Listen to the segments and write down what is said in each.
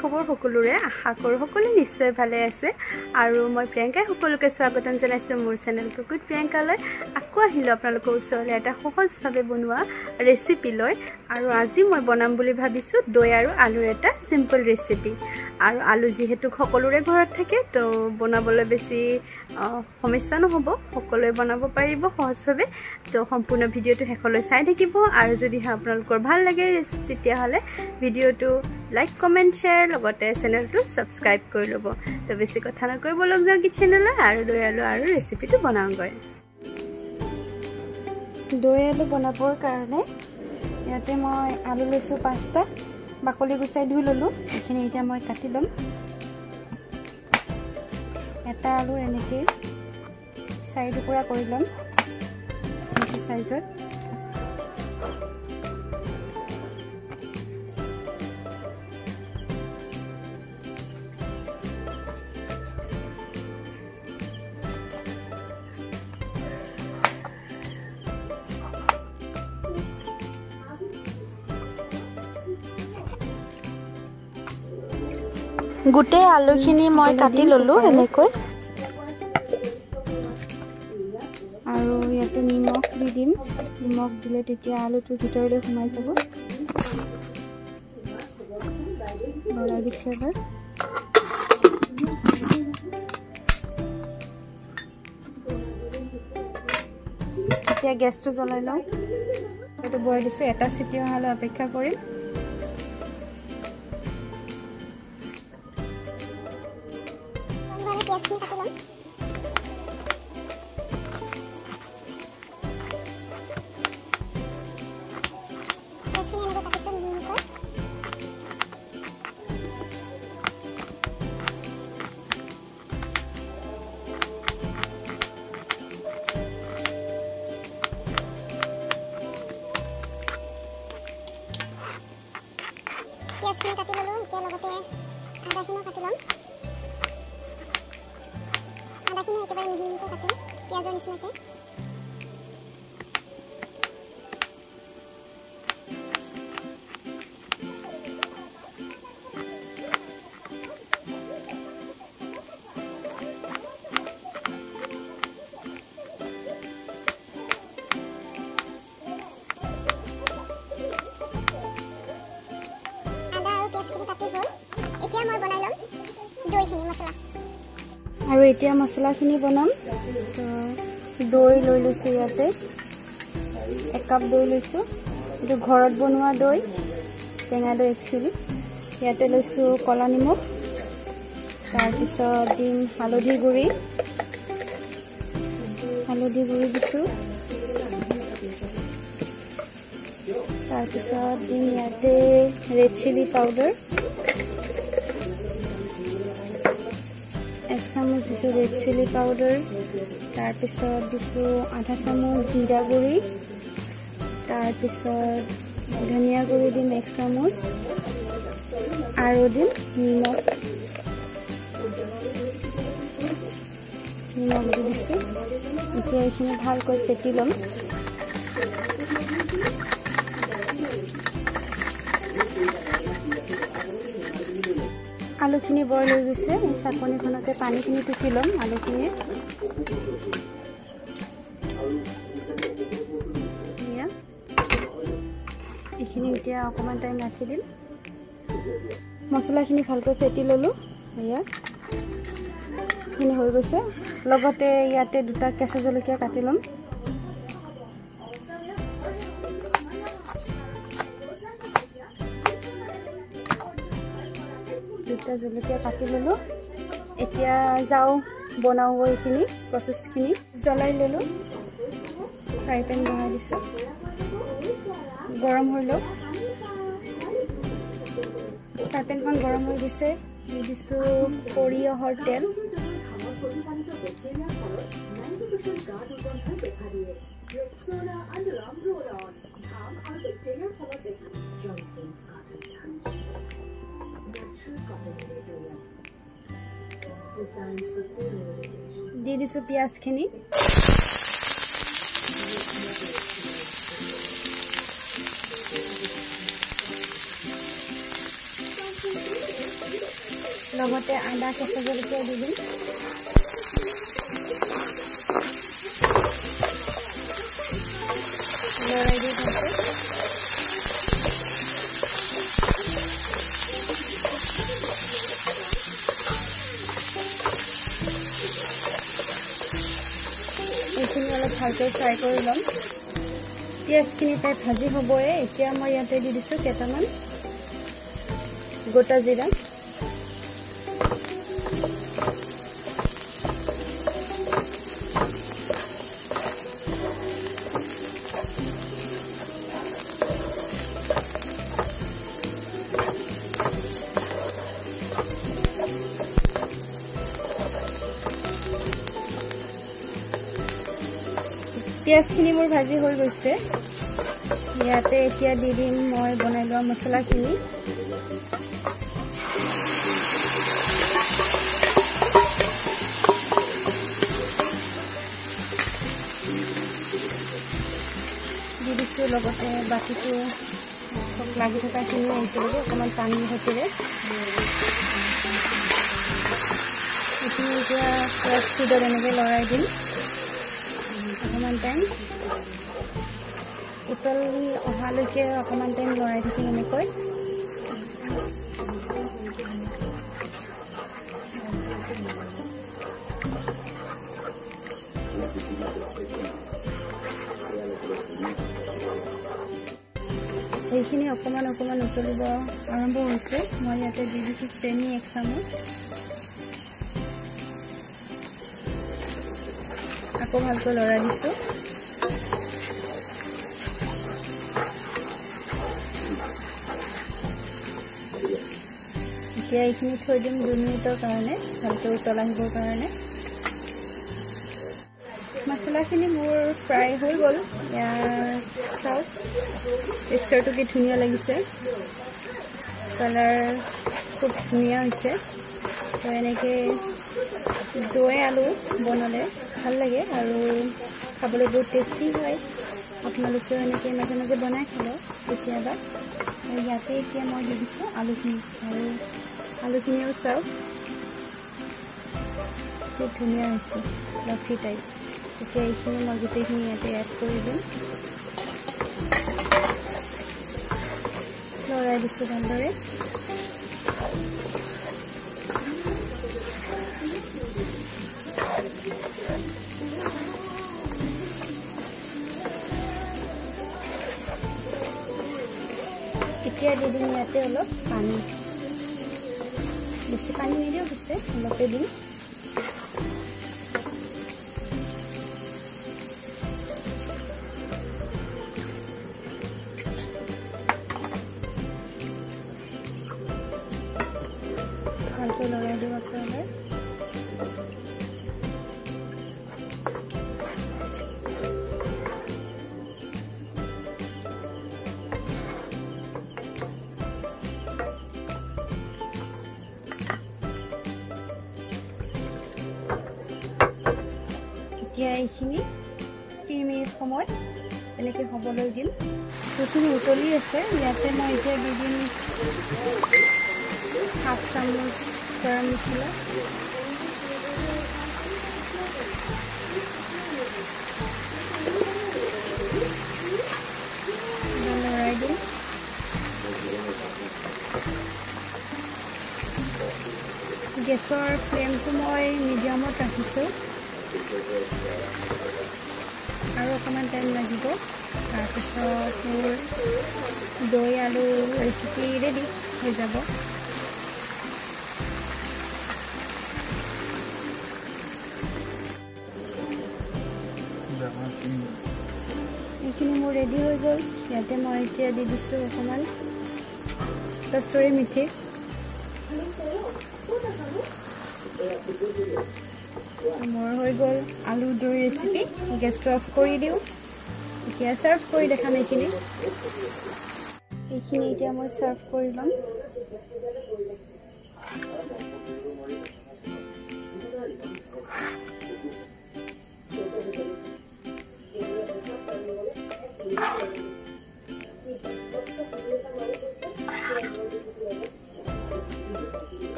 খবৰ সকলোৰে আশা কৰো সকলো নিশ্চয় ভালে আছে আৰু মই প্ৰিয়ংকাই সকলোকে স্বাগতম জনাইছো মোৰ চেনেল কুকুট প্ৰিয়ংকালৈ আকৌ আহিলো আপোনালোকৰ ওচৰলৈ এটা সহজভাৱে বনোৱা ৰেচিপি লৈ আৰু আজি মই বনাম বুলি ভাবিছো দৈ আৰু আলুৰ এটা সিম্পল ৰেচিপি আৰু আলু যেহেতু সকলোৰে ঘৰত থাকে তো বনাবলৈ বেছি সমস্যা নহব সকলোৱে বনাব পাৰিব সহজভাৱে তো সম্পূৰ্ণ ভিডিওটো শেষলৈ চাই থাকিব আৰু যদি আপোনালোকৰ ভাল লাগে তেতিয়া হলে ভিডিওটো লাইক কমেন্ট শেয়াৰ লগতে চেনেলটো সাবস্ক্ৰাইব কৰি লব তো বেছি কথা নকৈ বলক যাও কিচেনলৈ আৰু দৈ আলু আৰু ৰেচিপিটো বনাওঁগৈ দৈ আলু বনাবৰ কাৰণে ইয়াতে মই আলু লৈছো 5টা বাকলি গুচাই ধুই ললো এখিনি এতিয়া মই কাটি লম এটা আলু এনেকে 4 টুকুৰা কৰি লম এই সাইজত গুটে আলুখিনি মই কাটি ললো এনেকৈ আৰু ইয়াতে নিমখ দি দিম নিমখ দিলে তেতিয়া আলুটো ভিতৰলৈ সোমাই যাব লৰাই দিছে এবাৰ এতিয়া গেছটো জ্বলাই লওঁ এইটো বইল দিছো এটা চিটি অহালৈ অপেক্ষা কৰিম Piasnya kati lalu, kita logote ada sini kati lam. Ada sini kita beri mihi kati, piazo ni sini. আৰু এতিয়া মছলাখিনি বনাম তো দৈ লৈ লৈছো ইয়াতে 1 কাপ দৈ লৈছো এটো ঘৰত বনোৱা দৈ টেঙা দৈ একচুয়ালি ইয়াতে লৈছো কলা নিমখ তাৰ পিছত দিম হালধি গুড়ি দিছো তাৰ পিছত দিম ইয়াতে ৰেড চিলি পাউডাৰ 1 চামুচ দিছো ৰেড চিলি পাউডাৰ তাৰ পিছত দিছো আধা চামুচ জিৰা গুড়ি তাৰ পিছত ধনিয়া গুড়ি দিম 1 চামুচ আৰু দিম নিমখ দি দিছো এতিয়া এইখিনি ভালকৈ ফেটি লম আলুখিনি বইল হৈ গৈছে এই চাকনিখনতে পানীখিনি টুকি লম আলুখিনি এইখিনি এতিয়া অকমান টাইম ৰাখি দিম মছলাখিনি ভালকৈ ফেটি ললো এয়া খিনি হৈ গৈছে লগতে ইয়াতে দুটা কেঁচা জলকীয়া কাটি লম দুটা জলকীয়া কাটি ললো এতিয়া যাও বনাও এইখিনি প্ৰসেসখিনি জ্বলাই ললো ফ্ৰাই পেন বহাই দিছো গৰম হৈ লওক ফ্ৰাই পেনখন গৰম হৈ গৈছে দি দিছো সৰিয়হৰ তেল দি দিছো পিয়াজখিনি লগতে আদা কেঁচা জলকীয়া দি দিম। লৰাই দি ভালকৈ এইখিনি অলপ ভালকৈ ফ্ৰাই কৰি ল'ম। পিঁয়াজখিনি প্ৰায় ভাজি হ'বই। এতিয়া মই ইয়াতে দি দিছোঁ কেইটামান গোটা জিৰা, পিঁয়াজখিনি মোৰ ভাজি হৈ গৈছে। ইয়াতে এতিয়া দি দিম মই বনাই লোৱা মছলাখিনি। দি দিছোঁ লগতে বাকীটো লাগি থকাখিনি একেলগে অকণমান পানীৰ সৈতে এইখিনি এতিয়া স্পীডত এনেকৈ লৰাই দিম। অকণমান টাইম উতলি অহালৈকে অকণমান টাইম লৰাই থাকিম এনেকৈ। এইখিনি অকণমান উতলিব আৰম্ভ হৈছে। মই ইয়াতে দি দিছোঁ চেনি 1 চামুচ। আকৌ ভালকৈ লৰাই দিছোঁ। এতিয়া এইখিনি থৈ দিম 2 মিনিটৰ কাৰণে, ভালকৈ উতল আহিবৰ কাৰণে। মছলাখিনি মোৰ ফ্ৰাই হৈ গ'ল। ইয়াৰ চাওক টেক্সচাৰটো কি ধুনীয়া লাগিছে, কালাৰ খুব ধুনীয়া হৈছে। তো এনেকৈ দৈ আলু বনালে ভাল লাগে আৰু খাবলৈ বহুত টেষ্টি হয়। আপোনালোকেও এনেকৈ মাজে মাজে বনাই খাব কেতিয়াবা। ইয়াতে এতিয়া মই দি দিছোঁ আলুখিনি, আৰু আলুখিনিও চাওক খুব ধুনীয়া হৈছে, লফি টাইপ। এতিয়া এইখিনি মই গোটেইখিনি ইয়াতে এড কৰি দিম। লৰাই দিছোঁ ভালদৰে। এতিয়া দি দিম ইয়াতে অলপ পানী, বেছি পানী নিদিওঁ, পিছে অলপে দিম। ভালকৈ লৰাই দিওঁ আপোনালোকে। এতিয়া এইখিনি 3 মিনিট সময় এনেকৈ হ'বলৈ দিম। সেইখিনি উতলি আছে। ইয়াতে মই এতিয়া দি দিম 1/2 চামুচ গৰম মছলা, লৰাই দিম। গেছৰ ফ্লেমটো মই মিডিয়ামত ৰাখিছোঁ আৰু অকণমান টাইম লাগিব। তাৰপিছত মোৰ দৈ আলু ৰেচিপি ৰেডি হৈ যাব। এইখিনি মোৰ ৰেডি হৈ গ'ল। ইয়াতে মই এতিয়া দি দিছোঁ অকণমান কষ্টুৰি মেথি। মোৰ হৈ গ'ল আলু দৈ ৰেচিপি। গেছটো অফ কৰি দিওঁ। এতিয়া চাৰ্ভ কৰি দেখাম এইখিনি এতিয়া মই চাৰ্ভ কৰি ল'ম।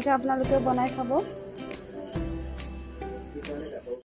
এনেকৈ আপোনালোকেও বনাই খাব।